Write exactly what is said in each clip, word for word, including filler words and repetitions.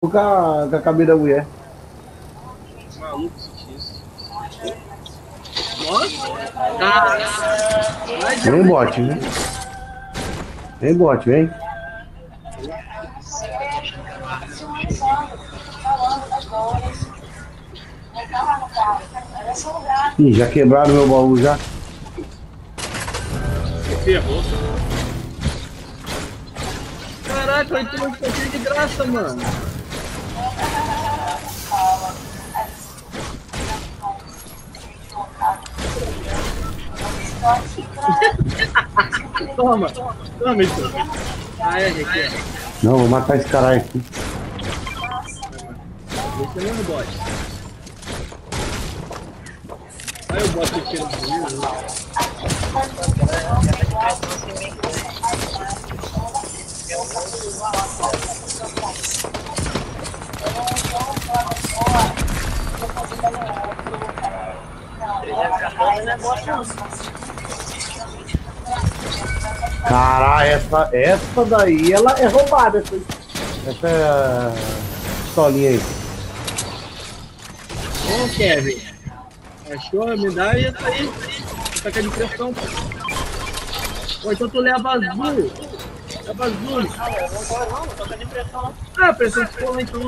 com a, com a cabelo da mulher. Maluco isso. Nossa! Cara! Vem, bote, vem. Vem, bote, vem. Ih, já quebraram meu baú já. Ferrou. Caraca, eu tô aqui de graça, mano. Toma, toma isso. Ah, é, aqui. Não, vou matar esse caralho aqui. Esse é mesmo bot. Aí o bot tira do livro. Caralho, essa, essa daí, ela é roubada. Essa, essa pistolinha aí. Ô, Kevin. Achou? Me dá isso aí. Taca de pressão. Ou então tu leva azul. Leva azul. Não, não toca de pressão. Ah, pressão de fogo então.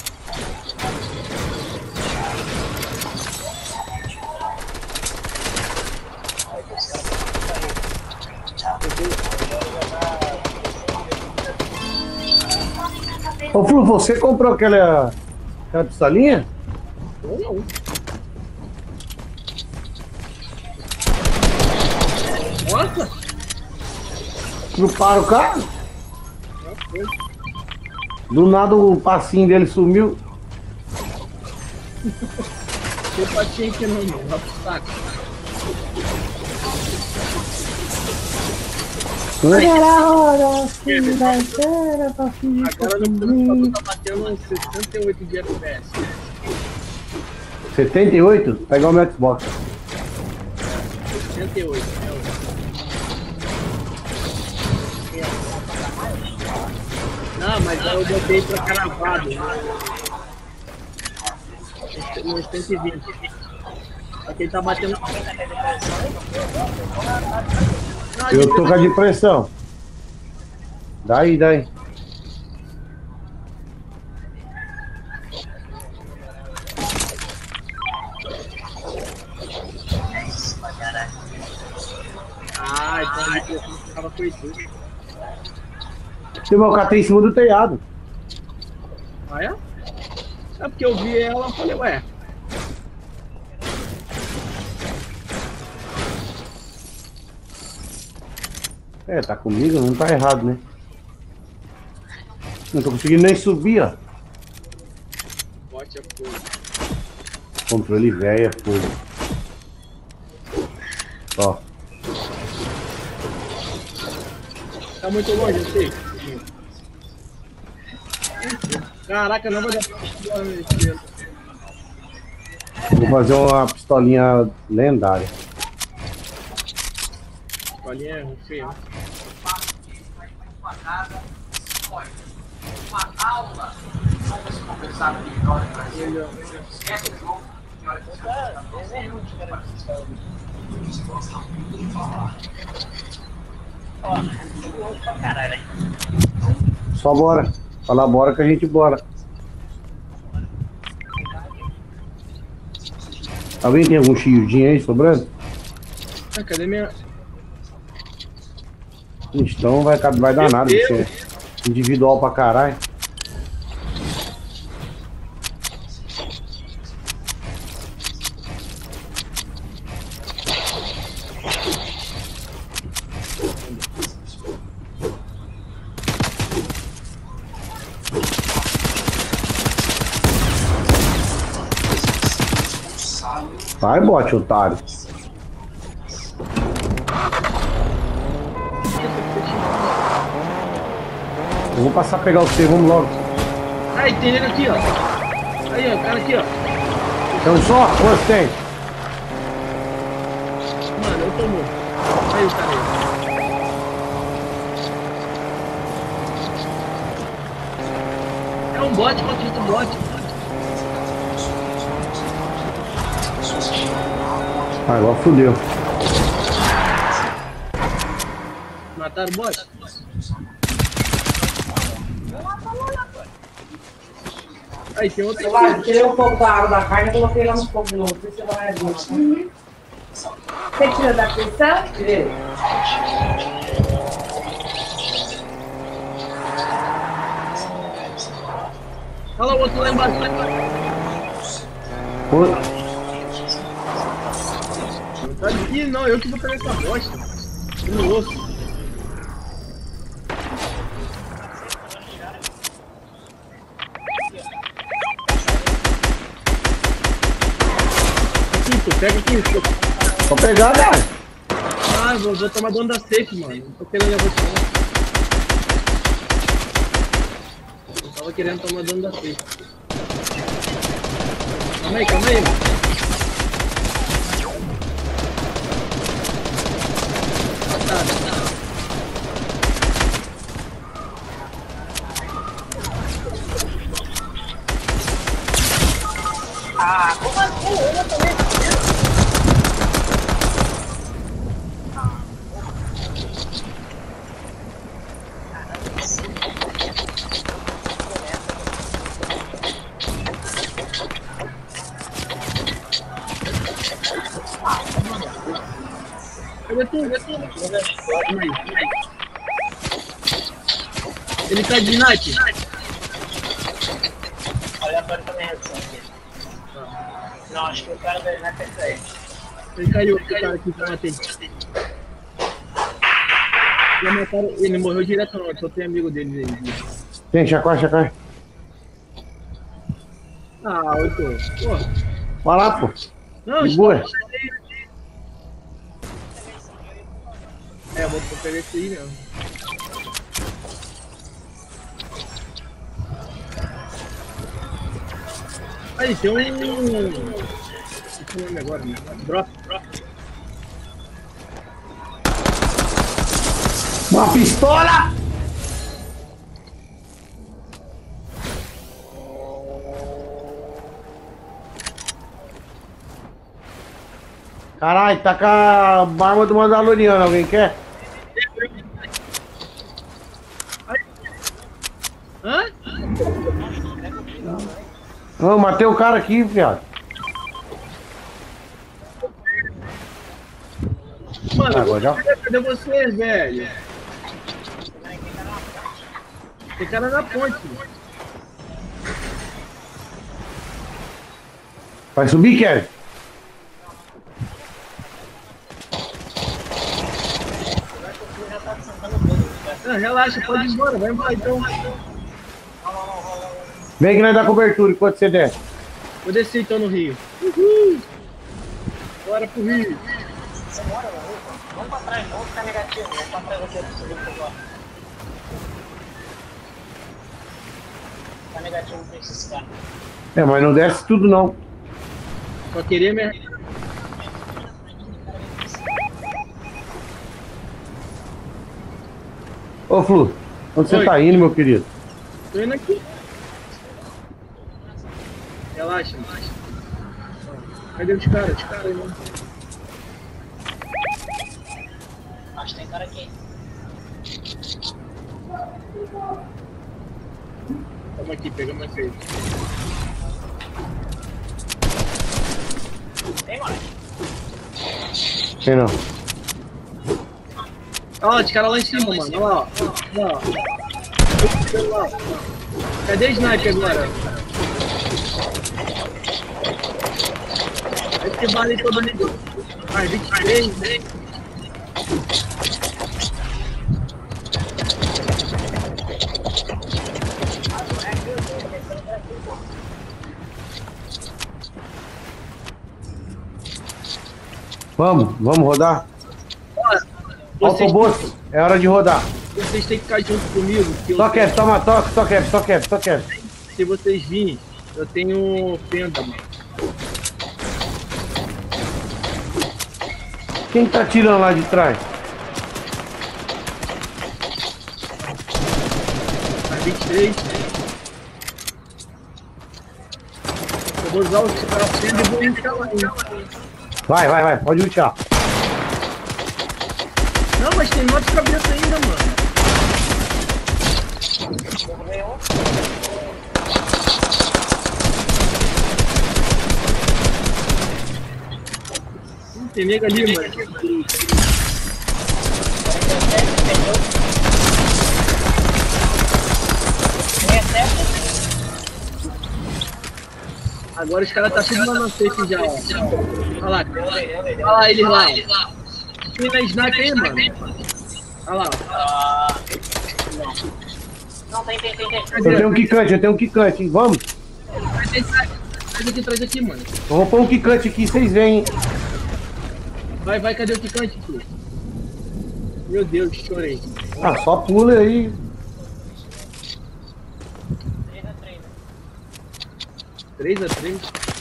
Ô, Flu, você comprou aquela, aquela pistolinha? Eu não. Nossa! Truparam o carro? Do nada o passinho dele sumiu. Tem patinho aqui não, não. Vai pro saco. Agora no computador tá batendo sessenta e oito de F P S. setenta e oito? Pegar o meu Xbox. sessenta e oito, é o. Não, mas eu botei pra cravado. No cento e vinte. Aqui ele tá batendo. Não, Eu tô com a de pressão. Daí, daí. Ah, então a pressão ficava coitado. Tem meu catei em cima do telhado. Ah, é? É porque eu vi ela e falei, ué. É, tá comigo, não tá errado, né? Não tô conseguindo nem subir, ó. Bote a fogo. Controle velho, fogo. Ó. Tá muito longe, eu sei. Caraca, não vai dar pra. Vou fazer uma pistolinha lendária. Olha, é feio. Uma aula, vamos conversar aqui na hora pra ele. Esquece o jogo. Só bora. Fala bora que a gente bora. Alguém tem algum shieldinho aí sobrando? Ah, cadê minha. Então vai, vai dar nada. Você é individual pra caralho. Vai, bote, otário. Eu vou passar a pegar o C, vamos logo. Aí, tem ele aqui, ó. Aí, ó, o cara aqui, ó. É um só? Quantos tem? Mano, eu tô morto. Aí o cara aí. É um bot contra outro bot. Ah, agora fodeu. Mataram o bot? Aí tem outro. Eu lá, tirei um pouco da água da carne e coloquei lá no fogo de novo. Não sei se você vai ver. Uhum. Você tirou da pressão? Tirei. Olha lá o outro lá embaixo. Lá embaixo. Oi. Não tá aqui não, eu que vou pegar essa bosta. Eu não ouço. Pega aqui, Vou pegar, né? Ah, vou, vou tomar dano da safe, mano. Não tô querendo levar isso não. Eu tava querendo tomar dano da safe. Calma aí, calma aí, mano. Ah, como assim? Eu também. Cadê tu? Cadê tu? Calma aí. Ele tá de night. Aleatório também reação aqui. Não, acho que o cara da night é cair. Ele caiu, o cara aqui que eu matei. Já mataram, ele morreu direto não, só tem amigo dele aí. Tem, chacói, chacói. Ah, oito. Pô. Vai lá, pô. Não, de boa. É, eu vou pegar esse aí mesmo. Aí, tem um... Esse nome agora, né? Drop, drop. Uma pistola! Caralho, tá com a arma do Mandaloriano, alguém quer? Hã? Não, matei o cara aqui, viado. Mano, Agora já- cadê vocês, velho? Tem cara na ponte. Vai subir, Kevin? Não, relaxa, pode ir embora, vai embora então. Vem que nós dá cobertura enquanto você desce. Vou descer então no rio. Uhul! Bora pro rio. Você mora no Rio? Vamos pra trás, vamos ficar negativo. Vamos pra trás aqui, eu preciso ir agora. Tá negativo pra esses caras. É, mas não desce tudo não. Só queria me... Ô, Flu, onde você Oi. tá indo, meu querido? Tô indo aqui. Relaxa, relaxa. Cadê os caras? Os caras aí, mano. Acho que tem cara aqui. Tamo aqui, pegamos aqui. Tem mais. Tem não. Olha lá, os caras lá em cima, mano. Olha lá, ó. Olha lá, ó. Olha lá. Cadê o sniper agora? Esse vale todo mundo. Vai, vinte e três, né? Vamos, vamos rodar. Vocês, Autobosto, é hora de rodar. vocês têm que ficar junto comigo. porque eu- Só quer, toma toque, só quer, só quer, só quer. Se vocês virem, eu tenho fenda, mano. Quem tá tirando lá de trás? Vai vinte e três. Vou usar o acendo e vou instalar aí. Vai, vai, vai, pode lutear. Não, mas tem nove cabeças ainda, mano. Hum, tem nega ali, mano. Agora os caras tá tudo lá no safe já, ó. Olha lá, olha lá eles lá. Tem na sniper aí, mano. Olha lá. Não, tem, tem, tem, tem. Eu tenho um quicante, eu tenho um quicante, hein? Vamos? Traz aqui, traz aqui, mano. Eu vou pôr um quicante aqui, vocês veem, hein? Vai, vai, cadê o quicante, filho? Meu Deus, chorei. Ah, só pula aí. três a três.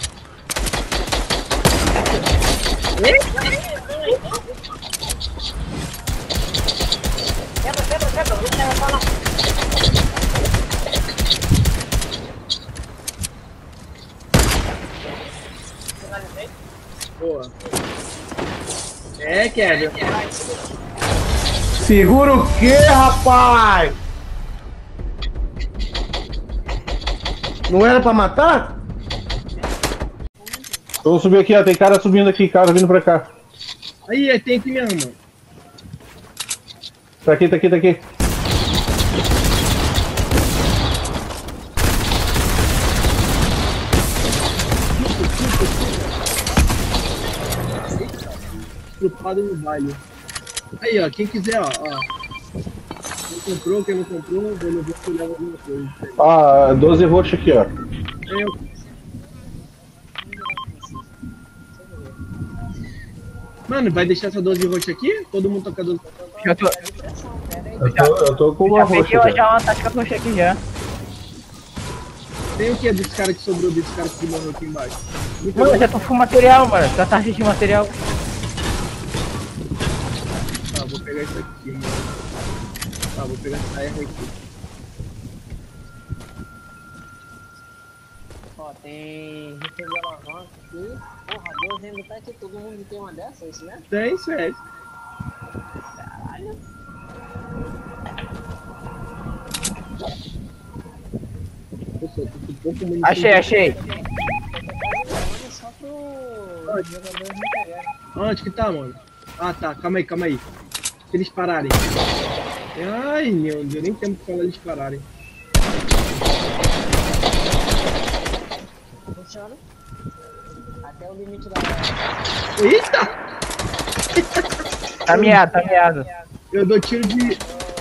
Quebra, quebra, quebra. Não quebra só não. Boa. É, Kevin. Segura o quê, rapaz? Não era pra matar? Eu vou subir aqui, ó. Tem cara subindo aqui, cara vindo pra cá. Aí, é, tem aqui mesmo, mano. Tá aqui, tá aqui, tá aqui. Estrupado no baile. Aí, ó, quem quiser, ó, ó. Quem comprou, quem não comprou, vou levar que leva alguma coisa. Ah, doze roxo aqui, ó. Eu... Mano, vai deixar essa doze roxa aqui? Todo mundo toca doze roxa. Eu tô, Eu tô, eu tô com uma já roxa. peguei cara. já uma tática roxa aqui já. Tem o que desse cara que sobrou, desse cara que morreu aqui embaixo? Muito Não, bom. eu já tô com material, mano. Já tá cheio de material. Tá, vou pegar isso aqui, mano. Tá, vou pegar essa erva aqui. Ó, tem rifle de alavanca aqui. Porra, Deus ainda tá aqui. Todo mundo tem uma dessa, é isso mesmo? Tem, sério. Caralho. Nossa, eu tô com pouco munição. Achei, achei. Só pro jogador não pegar. Onde que tá, mano? Ah, tá. Calma aí, calma aí. Se eles pararem. Ai, meu Deus. Nem tempo pra falar eles pararem. Funciona. Até o limite da... Eita! Tá miado, tá miado. Eu dou tiro de...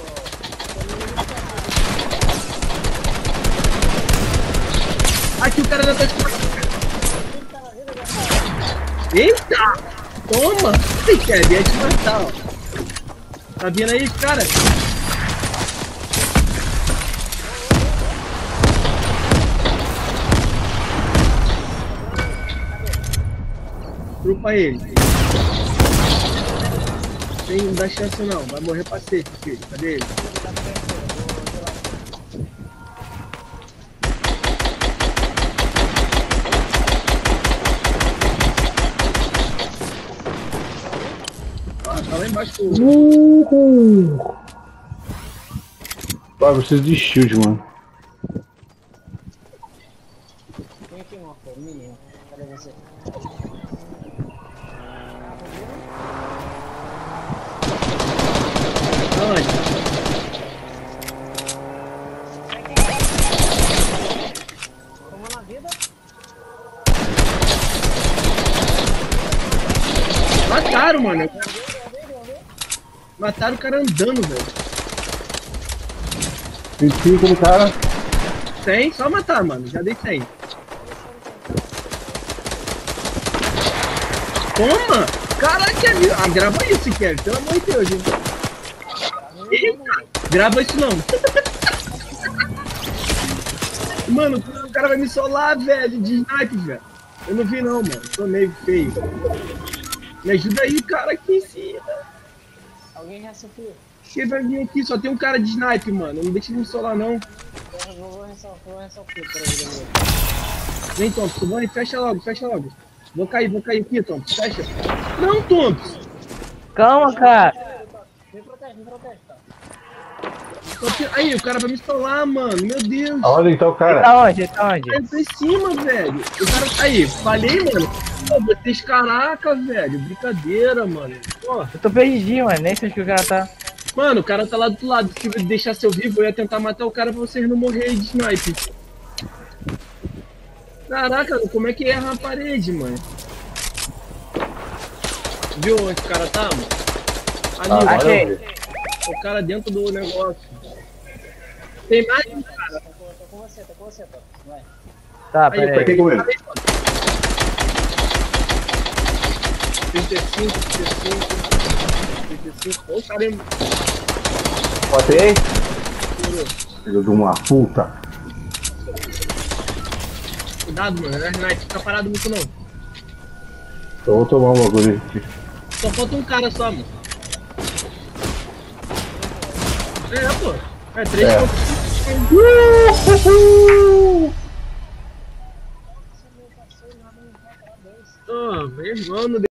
Aqui o cara já tá de... Eita! Toma! Ai, Kevin, ia te matar, ó. Tá vindo aí, cara? Trupa ele. Tem, não dá chance não, vai morrer pra safe, filho. Cadê ele? Ah, tá lá embaixo. Uhul. Ah, eu preciso de shield, mano. Tem aqui uma, pô, menino. Cadê você? Aonde? Como na vida? Mataram, mano. Mataram o cara andando, velho. vinte e cinco no cara. cem, só matar, mano. Já dei cem. Toma! Caraca, ah, grava isso, Kevin. Pelo amor de Deus, gente. Eita, grava isso não. Mano, o cara vai me solar, velho, de snipe, velho. Eu não vi não, mano. Tô meio feio. Me ajuda aí, cara, aqui em cima. Alguém já sofreu? Você vai vir aqui, só tem um cara de snipe, mano. Não deixa ele me solar, não. Eu vou ressaltar, vou ressaltar pra ele. Vem, Thompson, vai, fecha logo, fecha logo. Vou cair, vou cair aqui, Thompson, fecha. Não, Thompson. Calma, cara. Aí, o cara vai me estolar, mano, meu Deus. Aonde então, Ele cara? tá onde? Ele tá onde? Ele tá em cima, velho. O cara tá aí, falei, mano. Pô, vocês, caraca, velho, brincadeira, mano. Pô, Eu tô perdidinho, mano. Nem sei onde que o cara tá. mano, o cara tá lá do outro lado. Se eu deixasse eu vivo, eu ia tentar matar o cara pra vocês não morrerem de sniper. Caraca, como é que erra a parede, mano? Viu onde o cara tá, mano? Ali, Ah, ó. agora achei. eu vi. O cara dentro do negócio. Tem mais um cara. Tá, Aí, pera aí. Fiquei com ele. trinta e cinco, trinta e cinco, trinta e cinco. Ô, o cara é... Botei. Filho de uma puta. Cuidado, mano. Não é sniper. Fica parado muito, não. Eu vou tomar um bagulho aqui. Só falta um cara só, mano. É, pô. É, três É. contra cinco. Ô, meu irmão, não